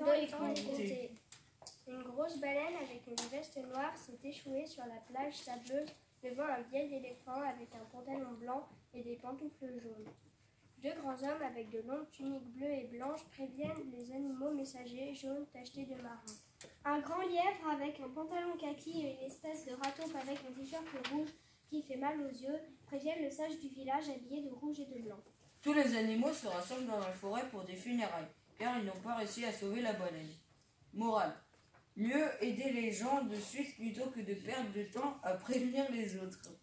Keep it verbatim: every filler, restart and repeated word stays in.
temps étant compté. Une grosse baleine avec une veste noire s'est échouée sur la plage sableuse devant un vieil éléphant avec un pantalon blanc et des pantoufles jaunes. Deux grands hommes avec de longues tuniques bleues et blanches préviennent les animaux messagers jaunes tachetés de marron. Un grand lièvre avec un pantalon kaki et une espèce de rataupe avec un t-shirt rouge qui fait mal aux yeux préviennent le sage du village habillé de rouge et de blanc. Tous les animaux se rassemblent dans la forêt pour des funérailles, car ils n'ont pas réussi à sauver la baleine. Morale. Mieux aider les gens de suite plutôt que de perdre du temps à prévenir les autres.